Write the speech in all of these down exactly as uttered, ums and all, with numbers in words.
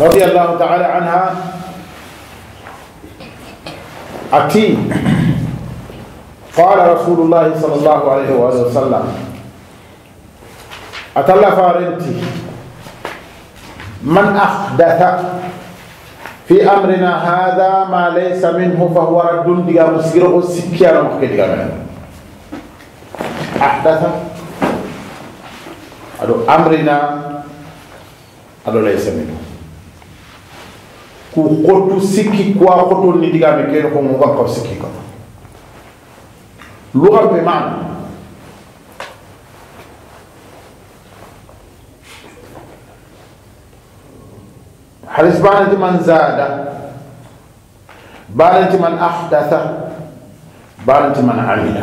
رضي الله تعالى عنها أتي قال رسول الله صلى الله عليه وآله وسلم أتلا فارنتي من أحدث في أمرنا هذا ما ليس منه فهو رد ديا مسيره سكيا مخكي ديا أحدث أدو أمرنا أدو ليس منه كو قطو سكي كوا قطو نديا مكير كو مبقى سكي كوا لغة بمعنى حديث بانت من زاد بانت من أحدث بانت من عمل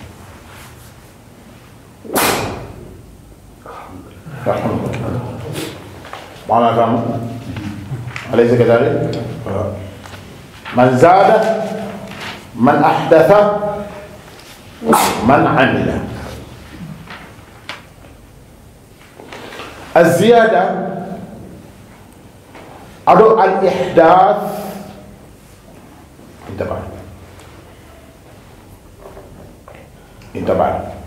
معنى كم أليس كذلك من زاد من أحدث من عمل الزيادة أدو الإحداث انتبه انتبه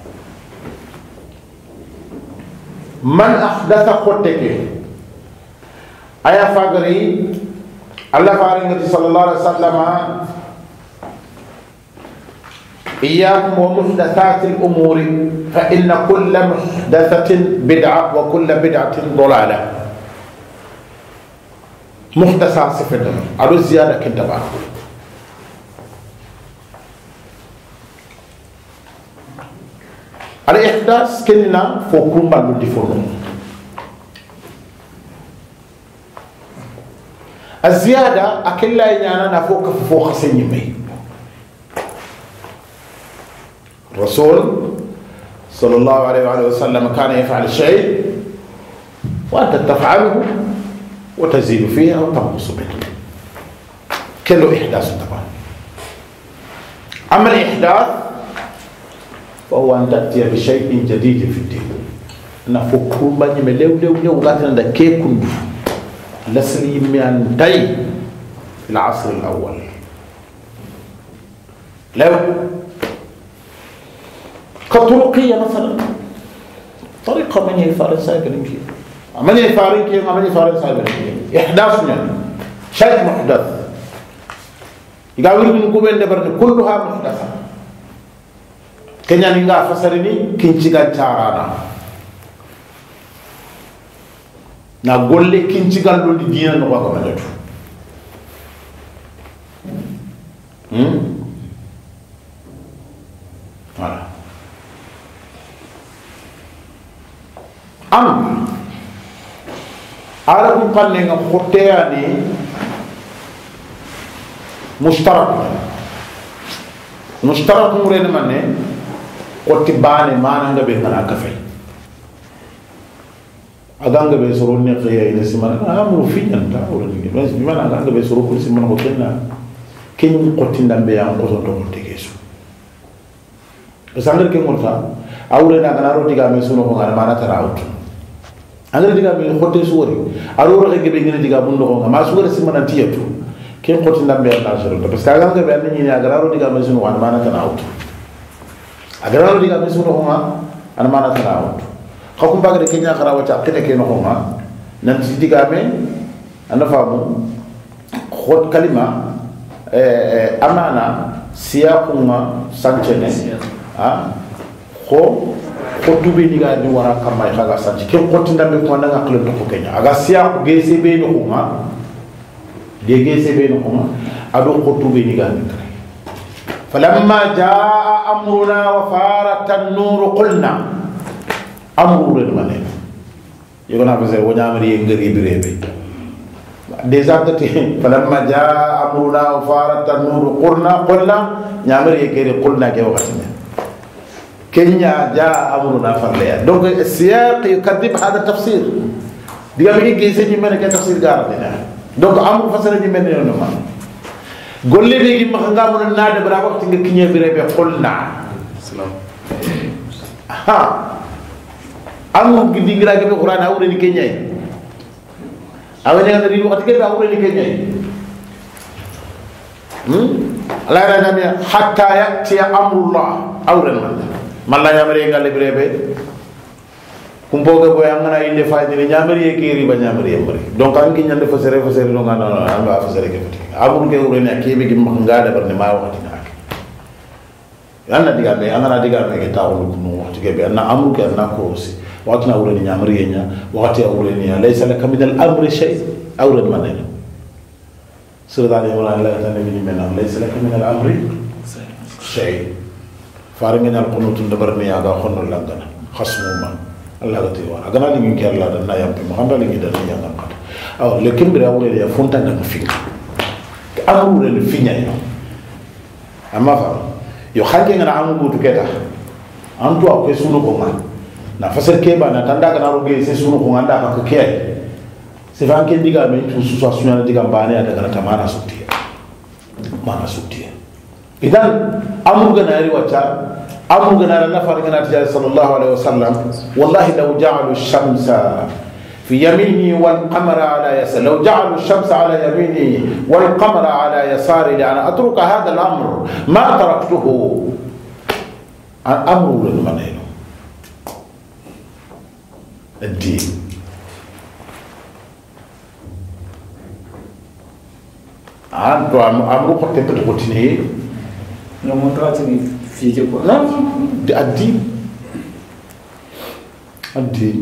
من أحدث قتك أيا فاقري الله فارنغ صلى الله عليه وسلم إياكم ومحدثات الأمور فإن كل محدثة بدعة وكل بدعة ضلالة محدثات صفة أدو زيادة كنتبه الإحداث كنا فوقهم بالو ديفورم الزيادة أكلا يانا نفوق فوق سنيمي الرسول صلى الله عليه وآله وسلم كان يفعل الشيء وأنت تفعله وتزيد فيه أو تنقص منه كله إحداث طبعا. أما الإحداث فهو أن تأتي بشيء جديد في الدين نفكر بني مليو ليو ليو قاتنا ده كيف كندو لسلي من تاي في العصر الأول لو كطرقية مثلا طريقة من يفارن سايبر يمكن من يفارن كي من يفارن سايبر يمكن إحداث يعني شيء محدث يقول من قبل نبرن كلها محدثة كنيا نيغا فسرني كينشيغا تشارانا نا غولي كينشيغا لو دي دينا نو باكو مالتو هم voilà am arabu palle nga khoteyani mushtarak mushtarak murene manne kotti bane mananga be ngana kafay aganga be soro ne xiya ina simana amru fi nyanta wala ni bas bi mana aganga be soro ko simana ko kenna ken kotti ndambe ya ko so to tegesu sangar ke molta awre na kana roti ga me suno ko ngana mana tarawut angare diga be khotte suwori aro ro ke be ngene diga bundo ko ma suwori simana tiyatu ken kotti ndambe ya na soro parce que aganga be ni ni agara ro diga me suno ko mana tarawut agara diga me suno honga ana mana tarawut khakum bagade kenya kharawa ta kete ke no honga nan ti diga me ana famu khot kalima eh amana siyaquma sanchene ha ko khotu be diga ni wara kamay khaga sanchi ke khoti ndambe ko ndanga khlo to kenya aga siyaq gese be no honga de gese be no honga ado khotu be diga ni فلما جاء أمرنا وفارت النور قلنا أمر المنين يقول هذا زي ونعمري ينقري بريبي ديزاكتي فلما جاء أمرنا وفارت النور قلنا قلنا نعمري ينقري قلنا كي وقتنا كينيا جاء أمرنا فرليا دونك السياق يكذب هذا التفسير ديال كي جيسي من كي تفسير غاردنا دونك أمر فسر من يوم golle be gi ma nga mo na de bra ko tinga kinya bi rebe xolna salam ha amu gi dingra gi qur'an awre ni kenya awani ngana ri wakati ke ba awre ni kenya hmm ala ra na hatta yati amrullah awran man malla yamare ngale brebe kumboga boy angana ille fayde ni nyamari e kiri ba nyamari yamari donc an ki nyande fa sere fa sere do ngana an ba fa sere ke fati amru ke wure ne kebe gi ngada bar ne ma wakati na ak yalla diga be angana diga be ke tawu no wakati ke be anna amru ke anna ko si wakati na wure ni nyamari nya wakati ya wure ni laysa laka min al amri shay awra manena sura da wala la tan ni mena laysa laka min al amri shay faringa al qunut dabar ni aga khonno langana khasmu man Allah gati wa agana lingi ke Allah dan na yampe ma handa lingi dan ya ngam kat aw le kimbre awre ya fonta na finga amru le finya yo amma fa yo xanke ngana amu butu keta an to ko sunu ko ma na fasar ke ba na tanda kana roge se sunu ko nganda ka ke se van ke diga me tu su so sunya diga bane ada kana tamana sutti mana sutti idan amru gana ri wacha أمر جنا النفر جنا تجاه صلى الله عليه وسلم والله لو جعلوا الشمس في يميني والقمر على يسار لو جعلوا الشمس على يميني والقمر على يساري لأن أترك هذا الأمر ما تركته أمر للمنين الدين أنتو أمر قد تبتغتني لو منطقتني في جبهة لا الدين الدين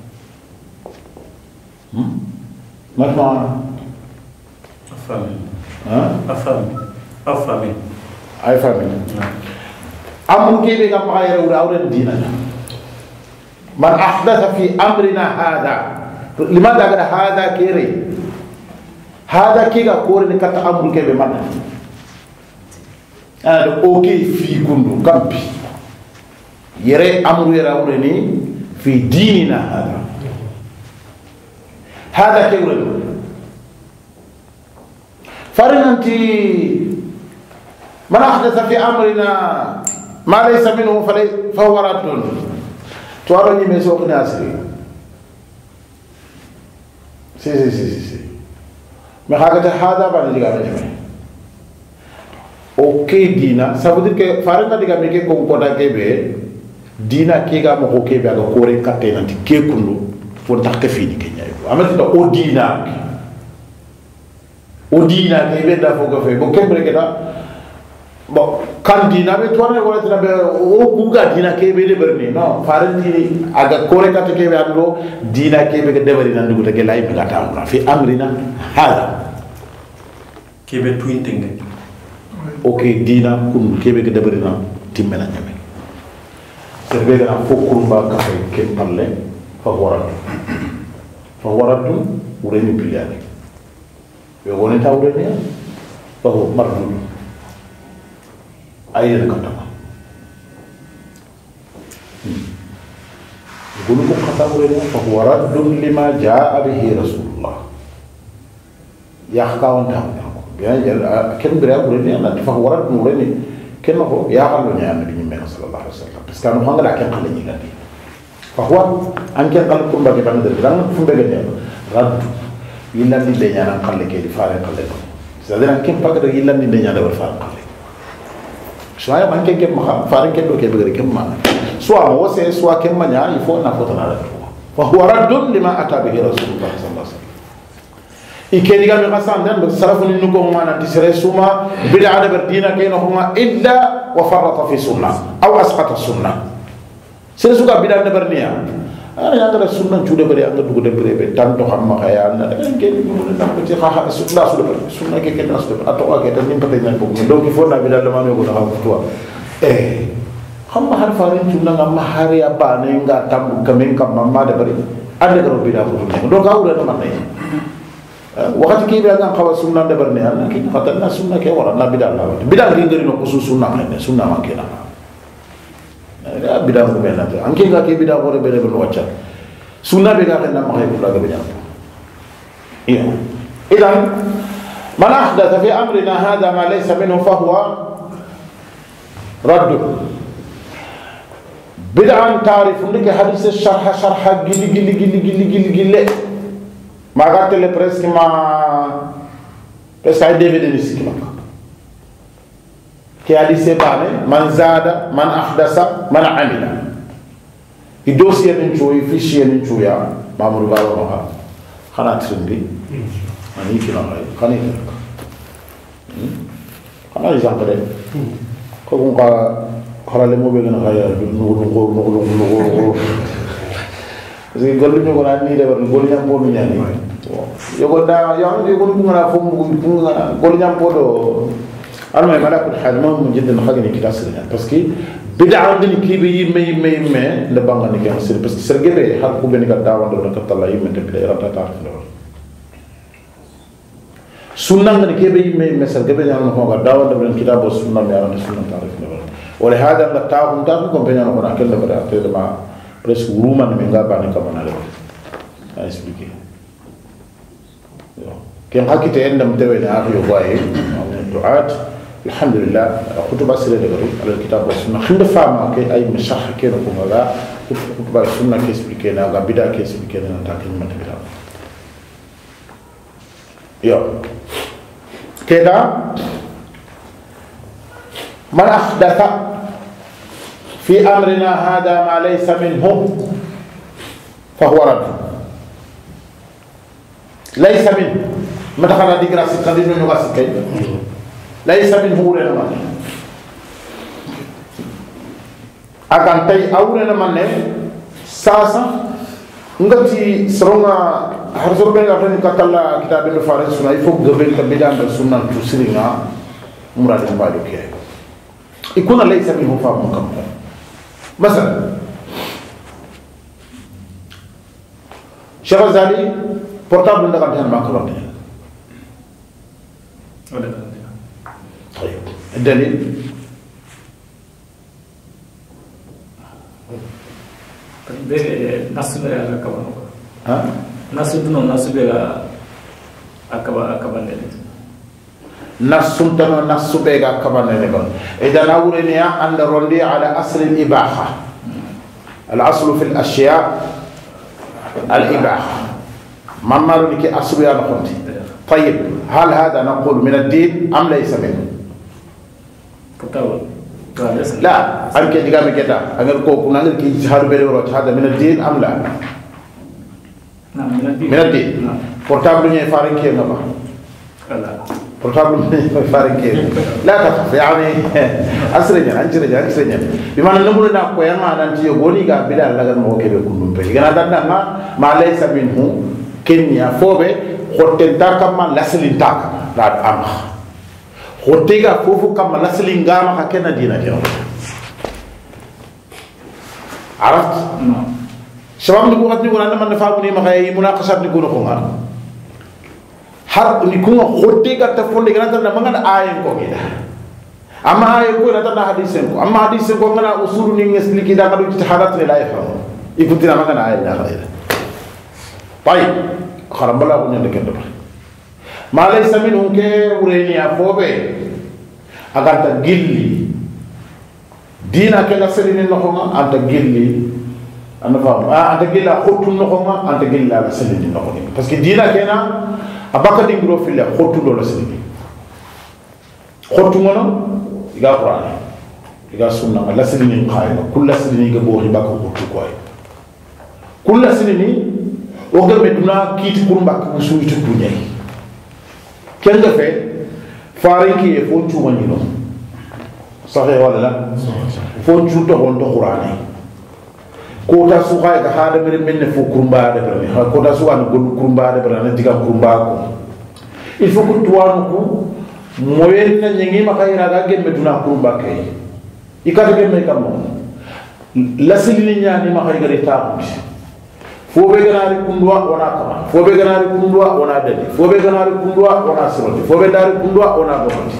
ما معنى أفهم ها أفهم أفهم أي فهم أمر كيف يقام غير ولا الدين من أحدث في أمرنا هذا لماذا قال هذا كيري هذا كيغا كورن كتا أمر كيف من أنا أوكي في كندو كمبي يرى أمر يراولني في ديننا هذا هذا كيورن فرنتي من أحدث في أمرنا ما ليس منه فهو رد توارني مسوق ناسري سي سي سي سي ما هذا هذا بني جامع oke dina ça veut dire que faranga diga me ke ko ko da kebe dina ke ga mo ko kebe aga ko re katte nanti ke kundu fo tax ke fini ke nyaay amati do o dina o dina ke be da fo ko fe bo kembre ke da bo kan dina be tourne wala tana be o buga dina ke be de berni no farandi aga ko re katte ke be ando dina ke be ke debari nan dugu te ke lay be gata amra fi amrina hada ke be twinting oke dina kun kebe ke debrina timmena nyame serbe gana fokur ba ka fay ke palle fa waratu fa waratu ureni pilane yo woni ta ureni fa ho mardu ayel ka tama gulu ko khata ureni fa waradu lima jaa bihi rasulullah ya khawon ta يعني كم بريء بريني أنا تفهم ورد نورني كم هو يا قالوا يا النبي محمد صلى الله عليه وسلم بس كانوا هم لا كان قالني لدي فهو أن كان قال كم بقى بنا درب لأن كم بقى نيا رد إلا اللي دنيا أنا قال لك اللي فارق قال لك سأدري كم بقى ده إلا اللي دنيا ده برفارق قال لك شوية ما كان كم مخا فارق كده كده بقى كم ما سواء هو سه سواء كم ما نيا يفوت نفوتنا ده فهو رد لما أتى به رسول الله صلى الله عليه وسلم ikeni ga mi qasan dan salafu ni nugo mana tisere suma bid'a da berdina kayno huma illa wa farata fi sunnah aw asqata sunnah sere suka bid'a da bernia ana ya da sunnah jude bari anga dugo de brebe tan to xam ma khaya na da ken mu na ko ci kha sunnah su de sunnah ke ken asu ato ke tan nim pate ñan ko do ki fo na bid'a da ma ko na ko to eh xam ma har farin tunna ngam ma har ya ba ne nga tam kamen kam ma da bari ande ko bid'a ko do ka wura na man ne wakati kii biya kan xawa sunna de barne alla ki fatanna sunna ke wala na bidal la bidal gi ngari no ko sunna ne sunna man ke na ya bidal ko bela te anke ga ke bidal ko bela ko wacca sunna be ga na ma ko la ga bidal iya idan man ahdatha fi amrina hadha ma laysa minhu fa huwa radd bid'an ta'rif ndike hadith sharh sharh gili gili gili gili gili gili ma ga tele presque ma presque ay D V D ni sikki makka ke ali sebane man zada man ahdasa man amila i dossier ni choy fichier ni choya mamoudou baba ma xana trindi ani ki na ay xani xana exemple de ko ko ka xarale mo be gëna xaya du no no no no parce que gollu ñu ko na ni de war gollu ñam bo mi ñani yo ko da yo am ko ko ngara fo mu ko ngara gollu ñam bo do alma mala ko hal mo jiddan xagni ki tasir parce que bid'a ngani ki be yimme yimme yimme le banga ni ko sir parce que sergebe har ko ben ka dawa do ka talla yimme te be rata ta no sunna ngani ke be yimme yimme sergebe ñam ko ga dawa do ben kitabo sunna mi ara sunna tarif no wala hada la ta'um ta ko be ñam ko na kel da te ma presque wuruma ni nga bani kama na le a expliquer yo ken hakite endam tewe na afiyo baye du'at alhamdulillah khutuba sire de garu ala kitab wa sunna khinde fama ke ay mashakh ke no ko nga khutuba sunna ke expliquer na ga bida ke expliquer na ta ke man bida yo keda man ahdatha في أمرنا هذا ما ليس منه فهو رد ليس منه ما دخل دي غراسي قديم نو غاسي ليس منه ولا ما akan tay awrena manne sasa ngati sronga harso be ngata ni katalla kitabe no faris sunna il faut gebe ka bidan da sunna tu siringa murad ba do ke ikuna laysa minhu fa mukam مثلا شيخ الغزالي بورتابل ندغال ديال ماكرون طيب الدليل ناس بيغا كبانو ها ناس دونو ناس بيغا akaba akabane نسنتنا نسبيغا كمان نبغى إذا نقولني أن نردي على أصل الإباحة الأصل في الأشياء الإباحة ما مرني كأصل يا نقولي طيب هل هذا نقول من الدين أم ليس منه؟ لا أنك جامع كذا أنك كوكونا أنك يجهر بيروت هذا من الدين أم لا؟ نعم من الدين من الدين portable ني فارين كي نبا لا portable ني فارين كي لا تخف يعني أسرني أنجري أسرني بما أن نقول ناقو يا ما نانتي يقولي كا بلا لغن مو كي بكون بيجي كنا تنا ما ما ليس منه كنيا فوبه خوتن تاكا ما لسلين تاكا لا أما خوتيغا فوفو كما لسلين غاما كنا دينا دينا عرفت؟ نعم شباب نقول قد نقول أنا من نفهمني ما هي مناقشات نقول خونها har ni kuma khotte ga ta fonde ga tan mangana ayen ko gida amma ayen ko tan hadisen ko amma hadisen ko ngana usul ni ngesliki da ngadu ci hadat ni la yafam ikutina mangana ayen la khaira tay kharam bala ko nyande kendo ma laysa minhum ke ureni afobe aganta gilli dina ke la selini no ko anta gilli anda fam anta gilla khotun no ko anta gilla la selini no ko parce que dina kena abaka dingro fille khotu do la sini khotu ngono iga qur'an iga sunna la sini khayna kullu sini ga bo riba ko khotu koy kullu sini o ga meduna kiti kurumba ko suuti tunyay kenga fe farinki e fo tuma ni no sahe wala la fo tuto on to qur'an ko ta su ga hada mere menne fo kurumba de berne ha ko ta su an gol kurumba de berne diga kurumba ko il faut que toi ko moyen na ngi ma khayra ga gemme duna kurumba kay ikata gemme kam la silini nyani ma khayra ta fo be ganari kundwa ona kama fo be ganari kundwa ona dadi fo be ganari kundwa ona siroti fo be dari kundwa ona gomati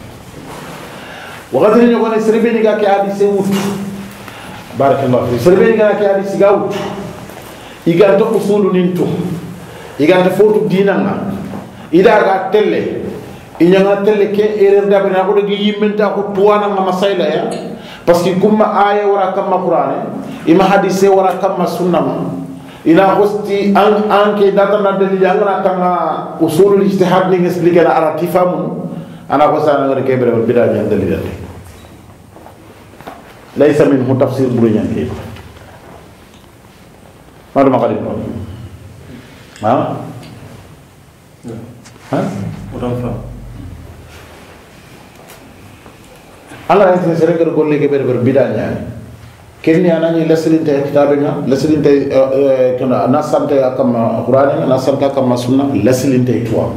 wa gadri nyoko ne serbe ni ga ke adi se wut barakallahu fi serbe ni ga ke adi si gawut iganta usulu ninto iganta fotu dinanga ida ga telle inyanga telle ke erreur da bina ko de yimmenta ko tuwana ma masayla ya parce que kuma aya wara kama qur'ane ima hadise wara kama sunna ina hosti an anke data na dalil angana tanga usulul ijtihad ni expliquer la ala tifamu ana ko sana ngare kebre bida ni dalil dal laysa min tafsir burunya ke madu makali no ha ha uram fa ala ni sere ngare golle kebre bida ni kenni anani lasilinte kitabena lasilinte kana nasante akama qur'ani nasante akama sunna lasilinte tuwa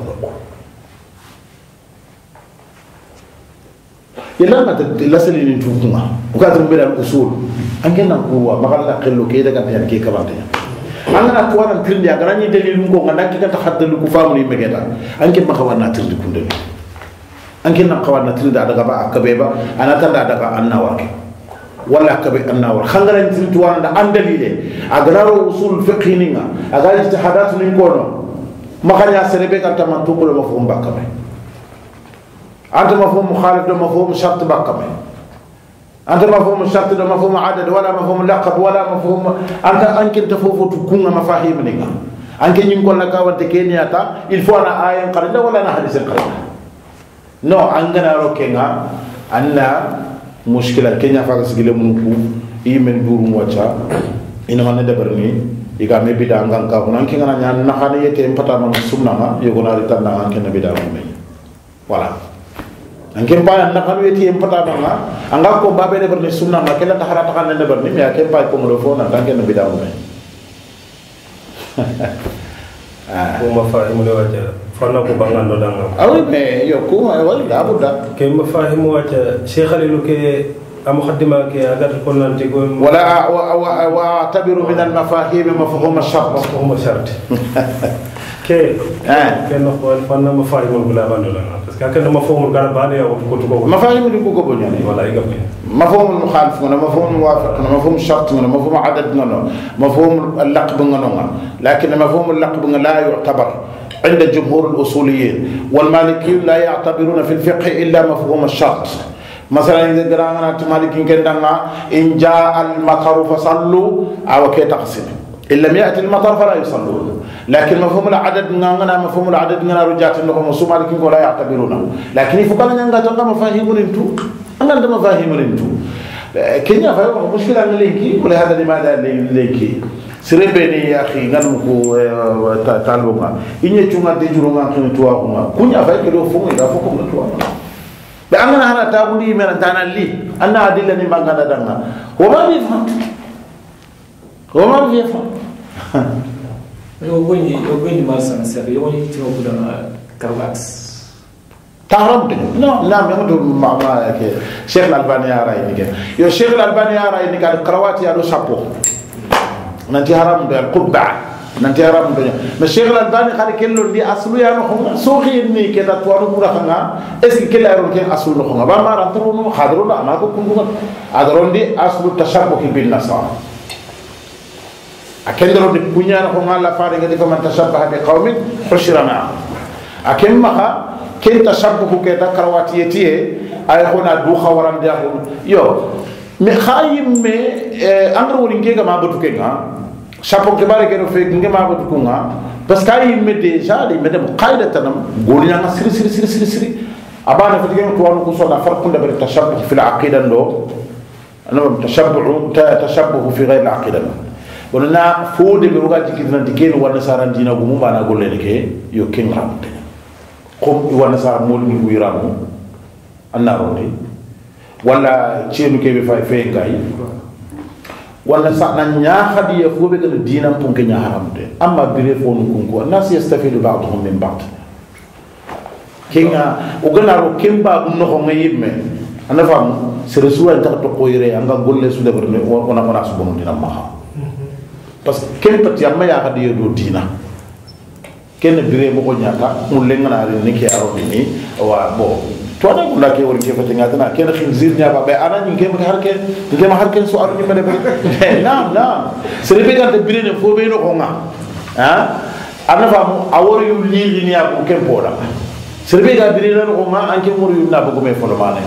yalla mata lasilin tukunga ukata mbira usul angena kuwa magalla qillu ke daga tan ke kabante angana tuwana tirndi agarani dalil ngo ngana kika tahaddalu ku famu ni megeta anke makawana tirndi kundeli anke na kawana tirndi daga ba akabeba anata daga annawake ولا كبي النور خلنا نتوان ده أندليله أقرأ أصول فقهينينا أقرأ اجتهادات نيكونو ما كان ياسربي كنت من تقول مفهوم بكمه أنت مفهوم مخالف ده مفهوم شرط بكمه أنت مفهوم الشرط ده مفهوم عدد ولا مفهوم لقب ولا مفهوم أنت أنك تفوف تكون مفاهيم نيكا أنك ينقول لك وانت كينيا تا الفو أنا آية قرينة ولا أنا حديث قرينة نو عندنا روكينا أن mushkila kenya faga sigile munku imen duru wacha ina man debarni iga me bida ngan ka kunan kinga na na khani yete empata man sunna ma yugo na rita na kan bida me wala anke pa na khani yete empata ma anga ko babe debarni sunna ma kala ta harata kan debarni me ake pa ko mo fo na kan ken bida me ah ko ma fa mo le wacha fana ko bangando danga awi me yo ko wala abuda ke ma fahimu wacha sheikh alilu ke amukhaddima ke agar ko nanti ko wala wa tabiru min al mafahim mafhum al shart mafhum al shart ke ke no ko fana ma fahimu bula bando danga parce que kan ma fahmu gara bane ya ko to ko mafahim di ko ko bonyani wala iga مفهوم المخالف ولا مفهوم الموافق ولا مفهوم الشرط ولا مفهوم عدد ولا مفهوم اللقب ولا لكن مفهوم اللقب لا يعتبر عند جمهور الأصوليين والمالكيون لا يعتبرون في الفقه إلا مفهوم الشرط مثلا إذا قرأنا المالكيين كندنا إن جاء المطر فصلوا أو كي تقسم إن لم يأتي المطر فلا يصلون لكن مفهوم العدد نعنا مفهوم العدد نعنا رجعت لهم وسوم مالكيين ولا يعتبرونه لكن يفكرنا نعنا تلقى مفاهيم انتو أنا عندما مفاهيم انتو كنيا فاهم مشكلة لينكي ولهذا لماذا لينكي سربني يا أخي نانوكو تالوما إني تجمع تجربة عن توعهما كنيا فاهم كده فهم إذا فهم توعهما بأننا هنا تقولي من تانا لي أنا أدلة نبغى ندعنا هو ما بيفهم هو ما بيفهم يوغوني يوغوني ما سنسير يوغوني تيجي كده كرباكس تعرف لا لا ما هو ما ما كي شيخ الألباني أراي نيجي يو شيخ الألباني أراي نيجي الكرواتي على شابو ننتي حرام ده القبعة ننتي حرام ده مش شيخ الألباني خلي كله اللي أصله يعني هم سوقي إني كده توارو مرا خنا إسك كلا يرون كين أصله نخنا بما رانترو خادرو لا ما كو كندو أدرون دي أصله تشابه بالنصارى أكندرو دي بنيا نخنا لا فارغ دي فمن تشابه بقوم حشر معه أكيم مها كن تشابه كده كرواتيتي أي هنا دوخا وران دياهم يو مخايم مي أمر ولينجيك ما بتوكينا شابون كبار كده في إنجيك ما بتوكونا بس كاي مديجا لي مدام قاعدة تنام قولنا سري سري سري سري سري أبانا في الجيم توانو كوسونا فرق كنا بين التشابه في العقيدة لو أنا تشبع تشبه في غير العقيدة ولنا فود بيروقات كده نتكين ونسارا دينا قوم بانا قول لك يو كين رامت قم ونسار مولي ويرامو الناروني ولا تشينو كيف فاي فين كاي ولا سأنا نياخدي يفوق بين الدين أم بونك نياهم ده أما بيرفون كونكو الناس يستفيد بعضهم من بعض كينا وقلنا رو كم بعض منهم يبمن أنا فاهم سرسوا أنت تقويره أنك قول له سودا برمي وأنا أنا سبحان دينا معها بس كم تيامي ياخدي يدو دينا كن بيري بقول نياتا مولين أنا ريني كي أروبيني وابو تونا كل كي وري كيف تنياتنا كن خنزير نيابا بي أنا نيجي مهاركن نيجي مهاركن سؤال نيجي من بيري نعم نعم سربي كان تبيري نفوبينو كونا ها أنا فاهم أوري يولي نيابو كم بورا سربي كان بيري نكونا أنكي موري ينابو كم يفعل مانه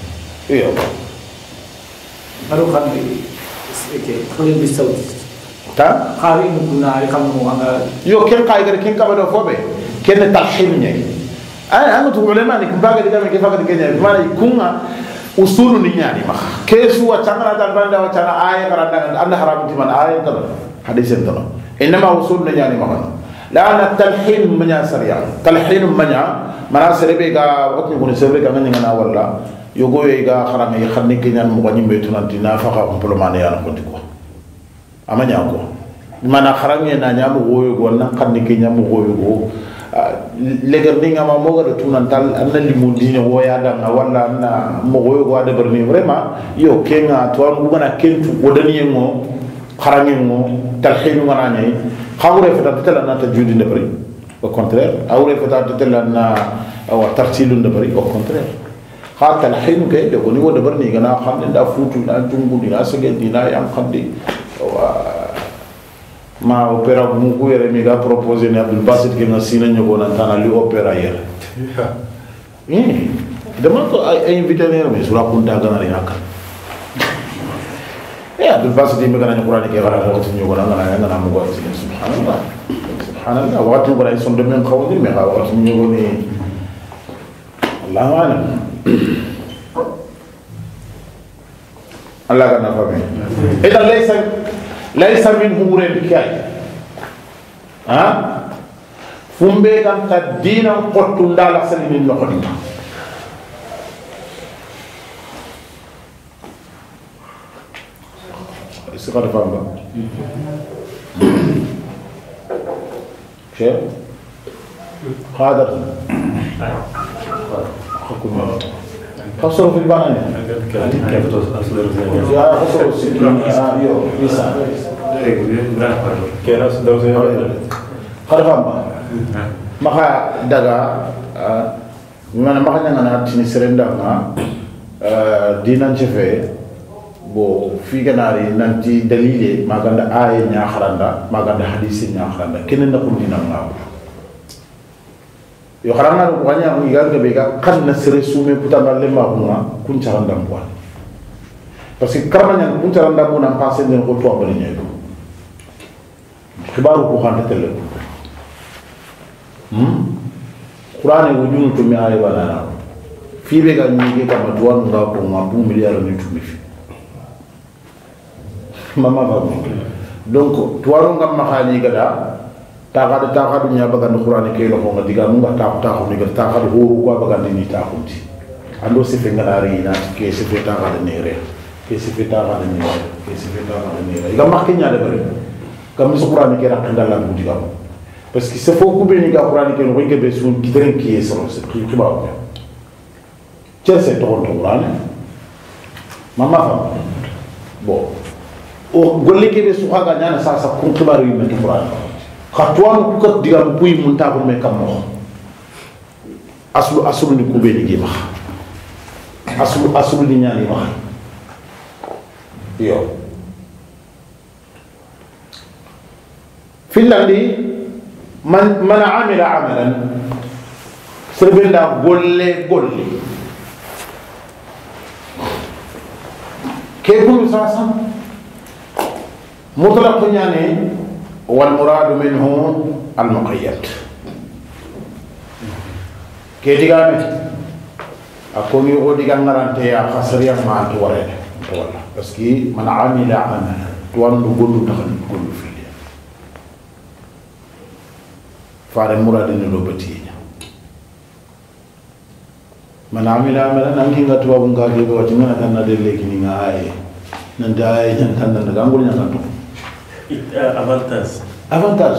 إيوه أروح خلي إيه خلي بيسوي ta khari mu kuna ay kam mo anga yo ken kay gare ken kabado fobe ken talhim nyay ay anu tu ulama ni kumbaga diga me kefa ga kenya mara kunga usulu ni nyani ma kesu wa tangana dan banda wa tana ay garanda anda haram ti man ay tala hadisen tala inma usul ni nyani ma la ana talhim manya sariya talhim manya mana serebe ga wakni ko serebe ga ngani ngana walla yogo ye ga kharame ye khanni kenyan mo gani be tunanti na fa ka ko mane yana ko diko amanya ko mana kharame na nyamu goyo go nan khanni kenyan mo goyo go legar ni ngama mo ga tunantal anna limudine wo ya da na walla na mo goyo go ade berni vraiment yo kenga to an bu na kentu wodani mo kharame mo talhin ngana nyai khawre fata tala na ta judi de bari au contraire awre fata tala na wa tartilun de bari au contraire hatta alhin ke de woni wodo barni gana xamne da futu da tungu dina sege dina yam xamdi wa ma opera mu ko yere mi ga proposer ne Abdul Basit ke na sina ñogo na tana li opera yere eh dama ko ay invité ne mi sura kunta gana ri hakka eh Abdul Basit mi gana Qur'an ke wara ko ñogo na ngana ngana mu ko subhanallah subhanallah wa tu bara son de men xawni me xawa tu ñogo ni Allah alam Allah kana fami idan laysa laysa min huren kay ha fumbe kan tadina qottu ndala salimin no qodita istiqara famba شيء قادر حكم خسروا في البنان كيف تصل يا خسروا السكين يو لسه كيف تصل خرفان ما ما دعا mana makanya ngana tini serenda nga dinan chefe bo figanari nanti dalile maganda ay nya kharanda maganda hadisi nya kharanda kenen na kun dinan nga yo kharanga ko wanya ngi garga be ga kan na sere sume putana le ma kuma kun charanda mo parce que karmanya kun charanda mo na passé den ko to abali nyay khibaru ko khande tele hmm Qur'an wujunu to mi ay wala fi be ga ni ga ma duwan ga ko ma bu miliyar ni tumi fi mama ba donc tuwaru ngam ma khani ga da ta ga ta ga dunya ba ga Qur'an ke lo ko diga mu ga ta ta ko ni ga ta ga horu ko ba ga ni ta ko ti ando se fe ngalari na ke se fe ta ga ni re ke se fe ta ga ni re ke se fe ta ga ni re ga ma ke nya de bare kam ni Qur'an ke ra ndala bu diga parce que c'est faut couper ni ga Qur'an ke no ke be sun kitren ki eso c'est qui qui ba tiens c'est ton Qur'an mama fa bon o golle ke be su ga nyana sa sa kun kibaru yi men Qur'an khatwan ku ko diga bu yi mun ta ko me kam mo aslu aslu ni kube ni gi ma aslu aslu ni nyani ma yo filandi man man amila amalan serbenda golle golle ke bu sasa mutlaq yani wal murad minhu al muqayyad ke digame akoni o diga ngarante ya khasriya ma to wala to wala parce que man amila amalan to wandu gollu taxani gollu fi fare muradini do batinya man amila amalan anki ngatu babu ngage be wati ngana tan na de lekini nga ay nan day nyan tan na gangul nyan tan avantage avantage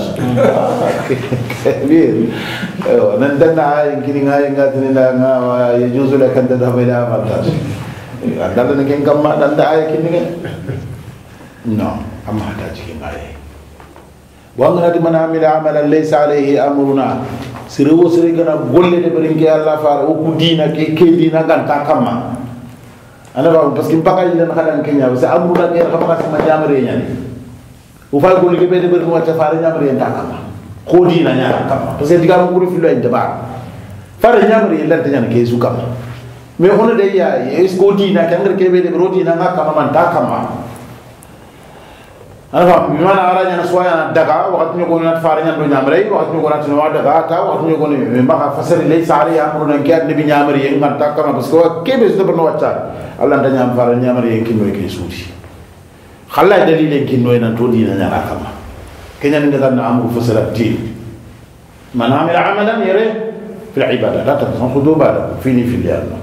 bien nan dan ay kini nga ay ngati na nga yajuzu la kan da ba avantage andal na ken kamma dan da ay kini nga no amma hada cikin ay wangana di mana amila amalan laysa alayhi amruna sirewo sire gana golle de berinke Allah faara o ku dina ke ke dina ganta kama ana ba parce que bakay len xalan kenya c'est amruna ke xama sama jamare nyani o fa golle ke be de berno ta faara jamare ta kama ko dina nyara kama parce que diga mo fi lo en daba faara jamare len ta nyani ke su kama mais hono de ya est ko dina kan ngir ke be de bro dina nga kama man ta kama ana bi mana aranya na soya daga wakati nyoko na faranya do nyamre wakati nyoko na tino daga ta wakati nyoko ni maka fasari laysa alayhi amrun kiyat nabi nyamre yen nganta kama basko kebe so no wacha Allah ndanya am faranya nyamre yen kinno ke suudi khalla dalile kinno en to dina nyana kama kenya ni daga na amru fasara din man amila amalan yare fi al-ibada la tanqudu bala fini fi al-yalla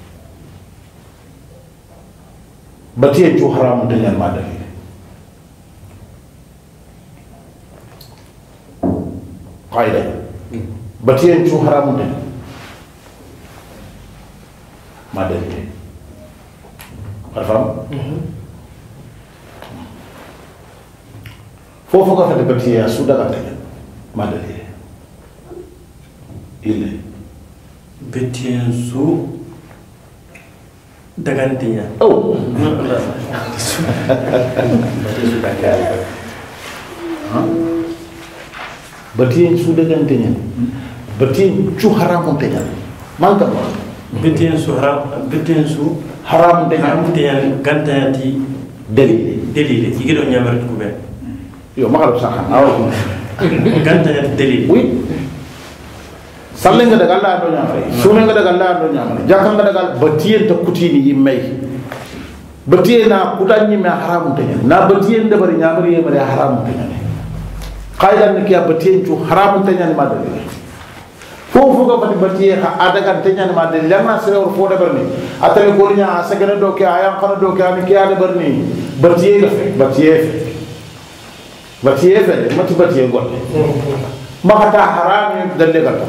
batiye ju haram danyan madali قاعدة بتين شو حرام ده ما دليل عارفهم فوفو كفت بتيه سودا كتير ما دليل إله بتين سو دعانتيا أو Betin sudah gantinya, betin cu haram untenya, mantap lah. Betin su haram, betin su haram untenya, haram untenya gantinya di delil, delil. Iki do nyamar ku be. Yo makalap sahan, awal. Gantinya delil. Oui. Salle nga daga Allah do nyamare, sume nga daga Allah do nyamare, jakam nga daga betin to kutini yimmay. Betin na kutanyi me haram untenya, na betin de bari nyamare yemare haram untenya. قايدا نكيا بتينجو حرام تنيان ما دليل فوفو کا بتي بتيه ادا kan تنيان ما دليل لما سره اور فوده برني اتل كورنيا اسغن دو كي ايام خنا دو كي ان كي ادا برني بتيه لف بتيه بتيه فل مت بتيه غول ما حتى حرام دليل كتا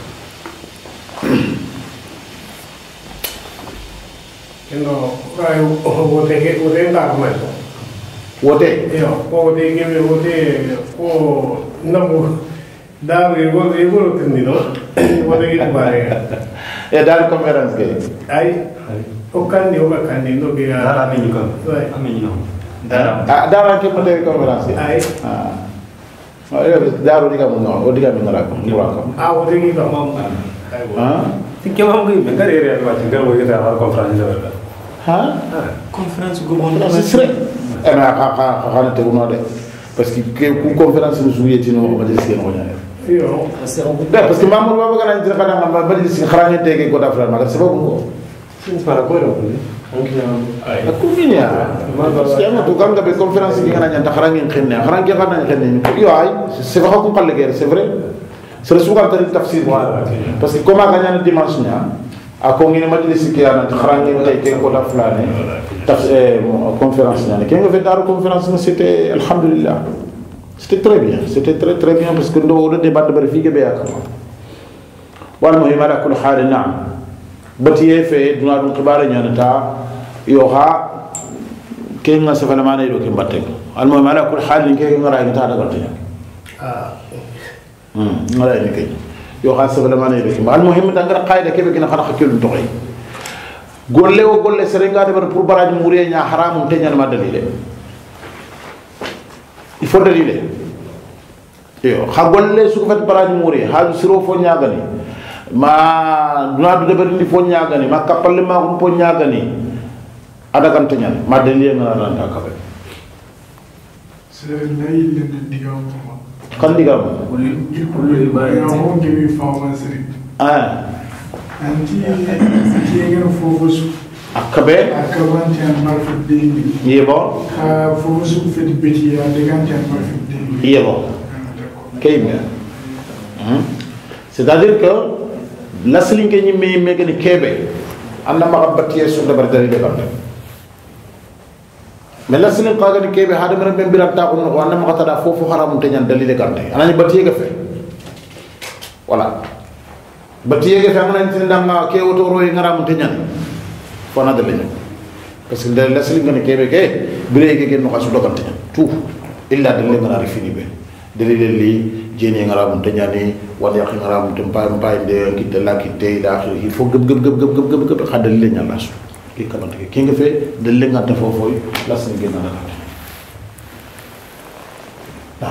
انه راي هو ده هو ده دارما wote yo ko de gebe wote ko namu dawe go e go tindi no wote gi bare e dal conference ge ay o kandi o kandi no be Dara ameni ko. Ameni no. Dara. ah dara ke pate conference ay ah ayo daru diga mo no o diga mi ngara ko ngura ko ah wote gi ba mam ah tikke mam gi be ngare re wa tingal wo gi ta conference de wala ha Conference go bon. c'est ana ka ka ka te uno de parce que ku conférence ni suye tino o majlis ken wonya yo da parce que mamour baba kana ndira kana ngam majlis kharane tege ko dafra ma c'est pas ko sin para ko ro onki ay ko minya parce que ama to ganga be conférence ki ngana nyanta kharangi khenne kharangi khana khenne yo ay c'est pas ko palle guerre c'est vrai c'est le sougar de tafsir parce que comment gagner dimanche nya ako ngine majlis ki ana kharangi tege ko dafra ne conférence ñane kenga fait daru conférence c'était alhamdulillah c'était très bien c'était très très bien parce que ndo do débat bari fi gebe yakam wal muhim ala kulli hal na'am batiye fe duna dun khibara ñana ta yo ha kenga safala mana do ke batte al muhim ala kulli hal ni ke ngara ta daga ta ah hmm ngara ni ke yo ha safala mana do ke al muhim da ngara qaida kebe gina xana xakelu to xey golle o golle serenga de bar pour baraj mouré nya haram te ñal ma dalile il faut dalile yo ha golle su ko fet baraj mouré ha siro fo ñagani ma duna do de bar ndi fo ñagani ma kapal ma ko fo ñagani ada kan te ñal ma dalile ngana ran ta kabe c'est lay le digam kan digam kullu ibaya mo ngi pharmacie ah anti kiegen fofus akabe akabanti an marfud dini yebo ha fofus fait beti ya deganti an marfud dini yebo kayme c'est-à-dire que l'asling ke ñimme me gani kebe anna mahabbati yesu da bar dalile kam mais l'asling ka gani kebe hada mer be birata ko no anna mahatada fofu haram te ñan dalile kam anani bati ga fe voilà batiye ge fangana tin danga ke woto roy ngaram te ñan fona de leñu parce que de lasli ngane kebe ke bire ge ge no xasu dogal te ñan tout illa de le ngara fini be de le li jeni ngaram te ñani wala yaq ngaram te pay pay de ki de la ki te ila akhir il faut geb geb geb geb geb geb xadal le ñan lasu ki kamante ke nga fe de le ngata fofoy lasli ge na la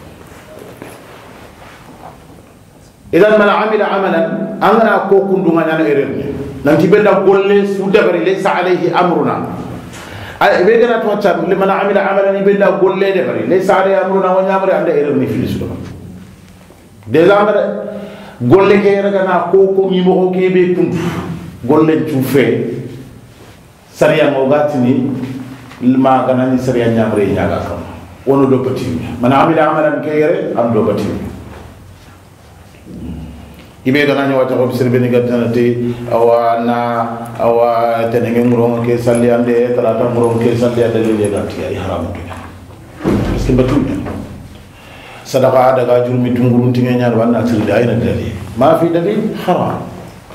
إذا من عمل عملا أنا كوكون دوما أنا إيرني نانتي بندا قولي سودة بري ليس عليه أمرنا ay be gana to cha liman amila amalan ibilla golle de bari laysa ala amruna wa nyamri ande erni filis do déjà ngada golle ke raga na ko ko mi mo ke be kuntu golle tu fe sariya mo gatini ma gana ni sariya nyamre nyaga kam wono do pati man amila amalan ke yere am do pati ibe gana ni wata ko bisir be ni gatana te awana awa tenenge murongo ke salli ande talata murongo ke salli ande le gatti ay haram to parce que batu sadaqa daga jurmi tungurun tinga nyar wanna sirde ayna dalil ma fi dalil haram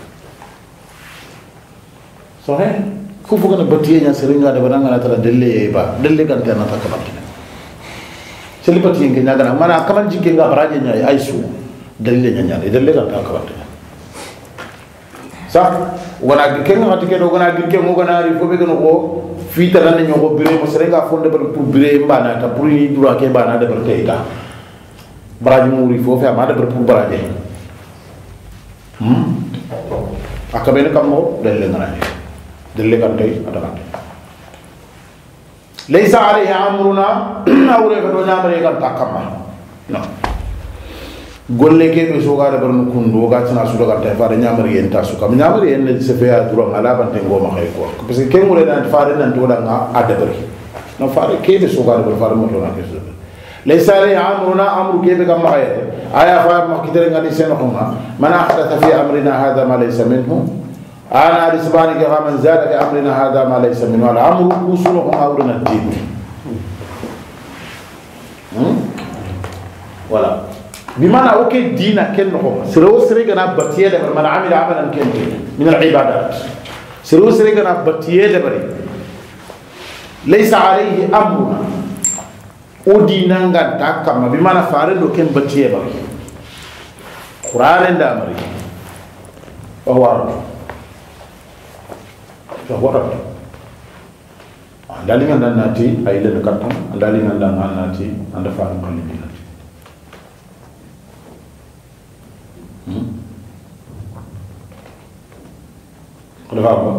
sahih ku fuga na batiye nya seringa da baranga na tala delle ba delle gante na takabati seli batiye ngi nyaga na mana kaman jike nga baraje nya ay su dalile nya nya delle gante takabati sa wana gike nga matike do gona gike mo gona ri fobe gno ko fita nan nyo ko bire mo serenga fonde bar pour bire mbana ta pour ni dura ke bana de bar teyta baraji muri fofu amada ber pour baraji hmm akabene kammo delle ngana delle kan tay adaka laysa alayhi amruna awre ko nyamare kan takama no golle ke be sogare ber no kundo ga tana su daga tay fa nyamare en ta su kam nyamare en le se fe adura ala bante ngoma khay ko parce que kengule nan faare nan to da nga adabri no faare ke be sogare ber faare mo to na kesu ليس عليه أمرنا أمر كيف كما غيره آية فاهم كتير غادي سنقوما من أحدث في أمرنا هذا ما ليس منه أنا رسباني كمان زاد في أمرنا هذا ما ليس منه الأمر وصولهم أمرنا الدين ولا بمعنى أوكي دينا كنهم سرو سريعنا بتيه ده من عمل عملا كن من العبادات سرو سريعنا بتيه ده بري ليس عليه أمرنا odi nanga takama bi mana faare do ken batiye ba qur'an nda mari o waro to waro andali nganda nati ay len katam andali nganda nati anda faare ko ni nati hmm ko ba ba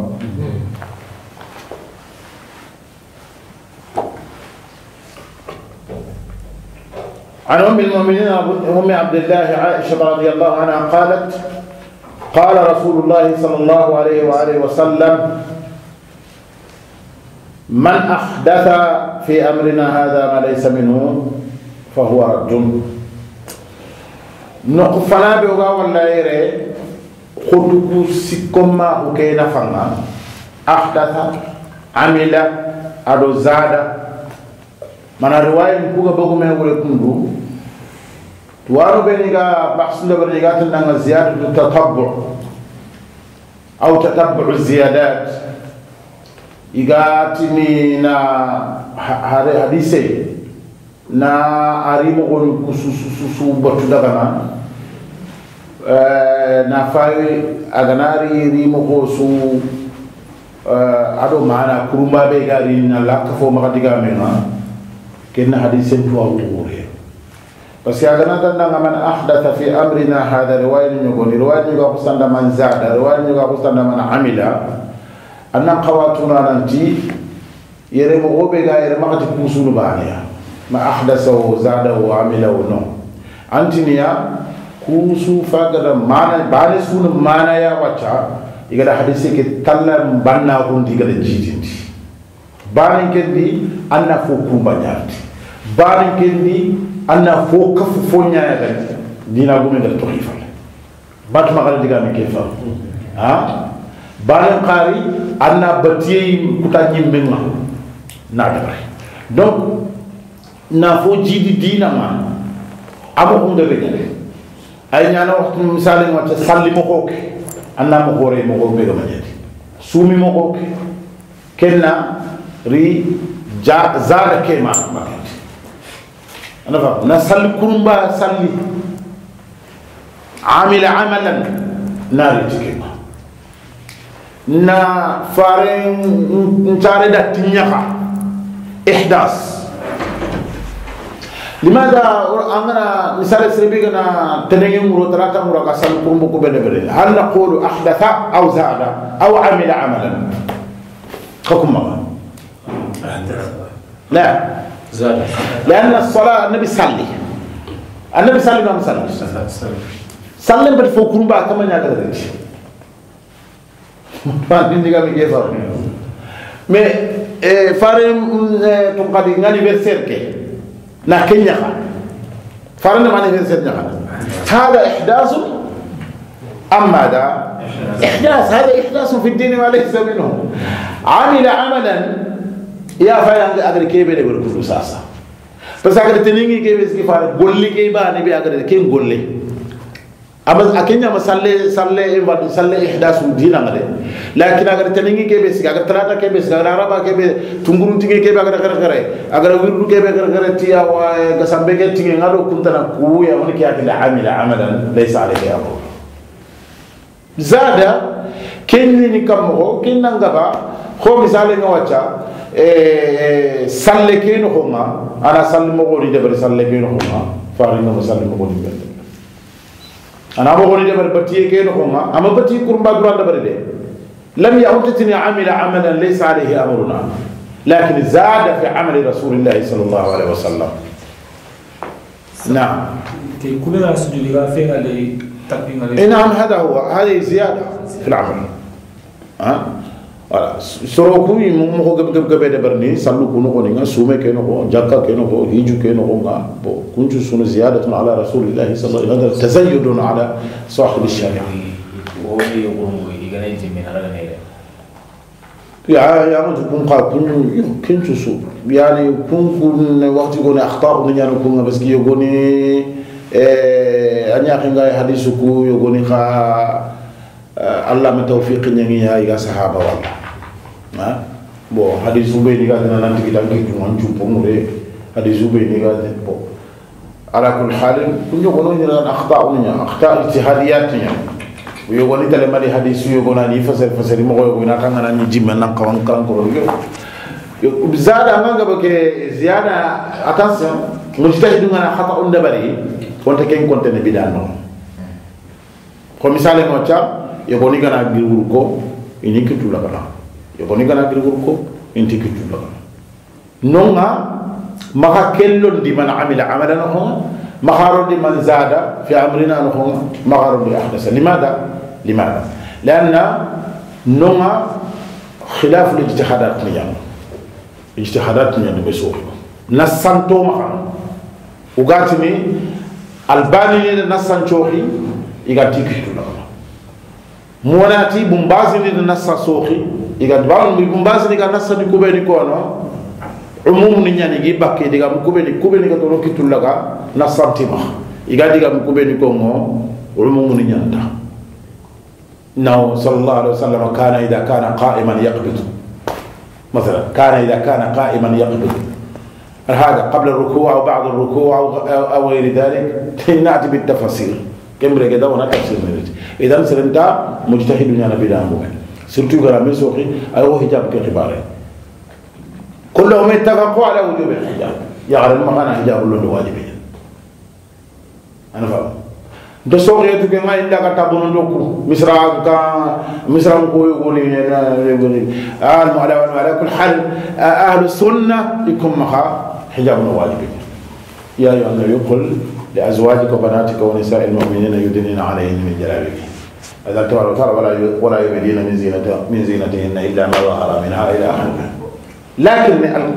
عن أم المؤمنين أم عبد الله عائشة رضي الله عنها قالت قال رسول الله صلى الله عليه وآله وسلم من أحدث في أمرنا هذا ما ليس منه فهو رد نقفنا بيوغا ولا يري خطوكو سيكما وكينا فنا أحدث عمل أدو زاد من الرواية نقول بقوم يقول كندو توارو بينيغا بحثنا بريغات لنا زيادة التتبع أو تتبع الزيادات إيغاتني نا حديثي نا أريمو قول كسوسوسو بطلقنا نا فاي أغناري ريمو قوسو أدو معنا كرومبا بيغاري نالا كفو مغاديغا منا كنا حديث فوقوري بس يا جماعة أن من أحدث في أمرنا هذا رواية نقول رواية نقول قصنا من زاد رواية نقول قصنا من عمل أن قواتنا ننتي يرمو بيجا يرمو تكوسون بانيا ما أحدثه زاده وعمله نو أنتنيا كوسو فقد مانا بانسون مانا يا وجه يقول حديثك تلا بنا كنتي قد جيتني بان كندي أنا فوق بنياتي بان كندي أنا فوق فونيا يا غادي دينا غومي غادي توخيفا بات ما غادي ديغامي كيفا ها بان قاري أنا بتيي كوتا نيمبنا نادبري دونك نافو جيدي دينا ما أبو كوندا بيجالي أي نانا وقت مثال ما تسلي مخوك أنا مخوري مخوك بيجا مجدي سومي مخوك كنا ري جا زاد كيما مكانت أنا فاهم نسال كرمبا سالي عامل عملا ناري تكيما نا فارن نتاري دا تنيخا إحداث لماذا أنا مثال سربينا تنين مرو تراتا مرو كسال كرمبو كبني بدل هل نقول أحدث أو زاد أو عمل عملا حكم ما لا زاد لأن الصلاة النبي صلي النبي صلي ما صلي صلي بالفوكرون بقى كمان يا كده ما عندي كم كيف صار مي فارم تقدي غني بيرسير كي لكن يا خا فارم ما نبيرسير يا هذا إحداث أم ماذا إحداث هذا إحداث في الدين وليس منه عمل عملا يا فايان أقدر كيف يقول كل ساسا بس أقدر تنيجي كيف يسكي فارم قولي كيف أنا بي أقدر كيف قولي أما أكيني أما سالة سالة سالة إحداث الدين أمره لكن أقدر تنيجي كيف يسكي أقدر تلاقي كيف يسكي أقدر أربعة كيف تونغرو تيجي كيف أقدر كره كره أقدر ويرو كيف أقدر كره تيا وكسامبك تيجي نالو كنتنا كوي أماني كي أكيد عامل عملا ليس عليه أمر زادا كني نكمله كن نعبا خو مثال نواتشا سالة كينو هما أنا سالة مغوري جبر سالة كينو هما فارينا مسالة مغوري جبر أنا مغوري جبر بتيه كينو هما أما بتيه كرمبا دوران جبر ده لم يعتتني عمل عملا ليس عليه أمرنا لكن زاد في عمل رسول الله صلى الله عليه وسلم نعم كي كل الناس جلوا فين على تقديم عليه نعم هذا هو هذه زيادة في العمل ها ولا سروكوي مو جب جب جب ده برني سلوا كونو كونينا سومة كينو كون جاكا كينو كون هيجو كينو كون بو كنتو سون زيادة على رسول الله صلى الله عليه وسلم هذا تزيد على صاحب الشريعة وهي يقولون ويجي كنا يجي من هذا النيل يا يا ما تكون قا كن كنتو سو يعني كن كن وقت يكون أخطاء من يعني كون بس كي يكوني أني أخينا حديثكو يكوني خا الله متوفيق نيجي يا صحابة والله ها بو حديث زبير نيجا لنا نانتي كده نيجي كمان جوبو مره حديث زبير نيجا بو على كل حال كل يوم نيجي أخطاء نيجي أخطاء اجتهاديات نيجي ويقولي تلما لي حديث يقولنا ني فسر فسر ما هو يقولنا كان أنا نيجي من نام كمان كلام كورو يو بزادا ما قبل كزيادة أتاسم مجتهدون أنا خطأ النبري كنت كين كنت نبيدانو كمثال ما تشا يقولي كنا غيروركو إني كتولا كنا يقولي كنا غيروركو إنتي كتولا كنا نونا ما كلون دي من عمل عملا نحن ما خارج دي من زاد في أمرنا نحن ما خارج دي أحدث لماذا لماذا لأن نونا خلاف الاجتهادات نيان اجتهادات نيان بسوق نسانتو ما وقاتني الباني نسانتوخي يقاتي كتولا كنا موناتي بومبازي دي نسا سوخي يغا دوان مي بومبازي دي نسا دي كوبيني كونو عموم ني نياني غي باكي دي غام كوبيني كوبيني غا دورو كيتولاغا نسانتيما يغا دي غام كوبيني كونو عموم ني نيانتا نو صلى الله عليه وسلم كان اذا كان قائما يقبض مثلا كان اذا كان قائما يقبض هذا قبل الركوع او بعد الركوع او غير ذلك ناتي بالتفاصيل كم رجع ده وانا تفسير نريد إذا سرنتا مجتهد يعني بدان مهم سرتو كلام سوقي أيوه حجاب كخباره كلهم اتفقوا على وجوب الحجاب يعلم ما كان حجاب الله واجبين أنا فاهم ده سوقي تقول ما إلا كتابون دوكو مصر كا مصر كوي يقولي يقولي آل على على كل حال أهل السنة يكون مخا حجاب واجبين يا أيها النبي يقول لأزواجك وبناتك ونساء المؤمنين يدنين عليهن من جلابيبهن هذا تعالى تعالى ولا ولا يبدين من زينة من زينتهن إلا ما ظهر منها إلى آخره لكن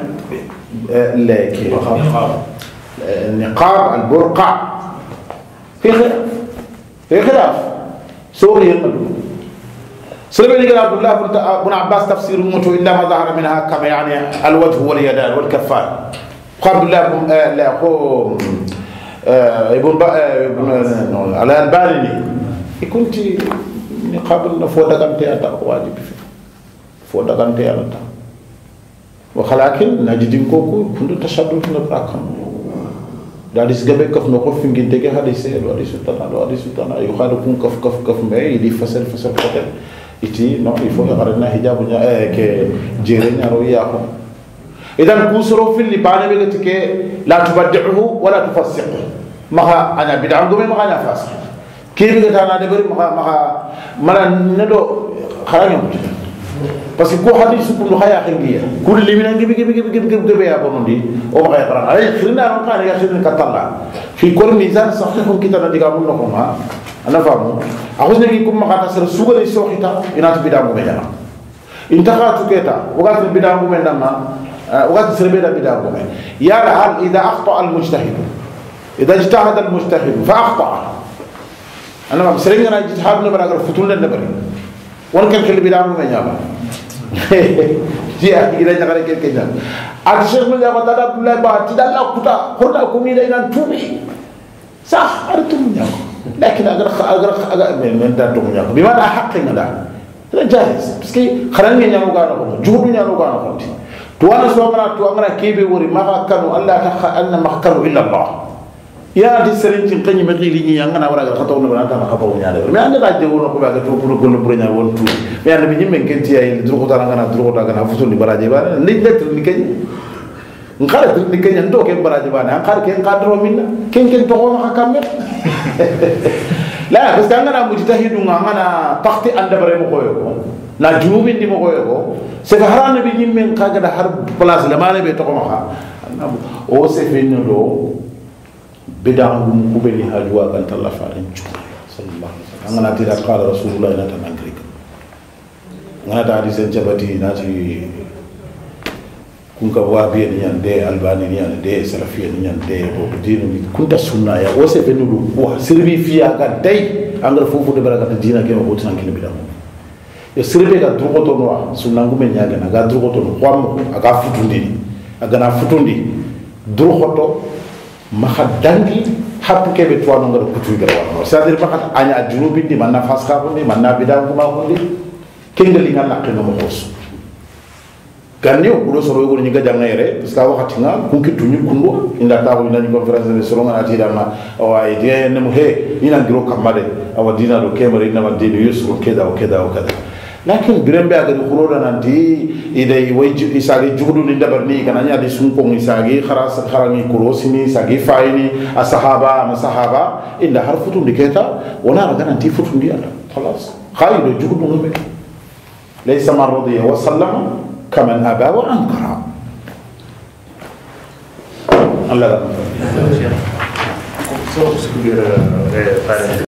النقاب البرقع في خلاف في خلاف سوري المدو سلبي قال عبد الله بن عباس تفسير الموتو إلا ما ظهر منها كما يعني الوجه واليدان والكفان قال عبد الله لا هو ابن ابن على البالي كنت قبل فودا كانت اتا واجب فودا كانت اتا وخلاكن نجدين كوكو كنت تشدد نبراكم داديس غبي كف نكو فينغي دغه حديث الوادي سلطان الوادي سلطان اي خالو كون كف كف كف مي دي فسل فسل فسل iti non il faut garana hijab nya eh ke jere nya ro ya ko idan kusuro fil libana be gatike la tubaddihu wala tufassiqu maha ana bid'an gome maha na fasik kiri gata na de bari maha maha mala nedo kharanya mutu parce que ko hadith ko no haya xengiya ko limina gibi gibi gibi gibi gibi ya bonondi o ma xara ay khirna ron kan ya khirna katalla fi kor mizan sahih ko kitana diga mun no ma ana famu axus ne ko ma xata sar sugale soxita ina to bidangu me jana intaha to keta wagat bidangu me ndama wagat serbe da bidangu me ya la hal idha akhta al mujtahid idha ijtahada al mujtahid fa akhta ana ma serbe na ijtihad no baragar futul na bari won kan kel bidangu me nyaba dia ila nyagare kel kenya ak cheikh mo nyaba dada abdullah ba ti dalla kuta horda ko mi dayna tubi sax artum nyako lakin agar agar agar men da dum nyako bima da haqqi ngada la jahis parce que kharange nyamo ga no juhudu nyamo ga no to wana so mara to ngara kebe wori ma kanu allah ta anna mahkanu illa allah ya di seren ci xagni ma xili ñi nga na wara ga xataw na bana ta xataw ñaade mais anda da de wono ko ba ga to pour gol pour ñaar won tu mais anda bi ñi men kenti ay dru ko dara nga na dru ko daga na fusul ni baraje ba ni net ni kany ngara ni kany ndo ke baraje ba na xar ke xadro minna ken ken to ko ma xakam la parce que nga na mujtahidu nga nga na taxti anda bare mo koyo ko na junubi ndi mo koyo ko c'est que harana bi ñi men ka ga da har place la mala be to ko ma xa o se fe no do بدعهم قبل هاجوا كان الله فارن صلى الله عليه وسلم أنا ترى قال رسول الله لا تنكرك أنا تعالي سنجبتي ناتي كنك وابي نيان ده ألباني نيان ده سلفي نيان ده بدين كنت سنة يا وسه بنلو واه سربي فيها كداي أنغر فوفو دبرة كدينا كم هو تنان كلي بدعهم يا سربي كدروق تنوا سنة عمو من ياجنا كدروق تنوا قام أكافوتوندي أكنا فوتوندي دروق تو mahadangi hapu kebe tuwa nongara kutu igara wano c'est-à-dire mahat anya junubi di manna faska bundi manna bidang kuma bundi kengali nga lakke no mokos ganni o kudo soro yugo ni gajanga yere parce que wakati nga kunki tunyu kundo inda tawo ina ni conference de soro ngana tida ma o ay de ne mo he ina ngiro kamade awa dina do kemere ina ma dinu yusu keda o keda o keda lakin birembe agari khuroda nanti idai wayju isagi jugudu ni dabar ni kananya di sunko isagi kharas kharani kurosini isagi faini asahaba masahaba illa harfutu diketa wala ragana nanti futu ndi ala خلاص خايد jugudu ngome laysa maradiya wa sallama kaman aba wa ankara Allah so so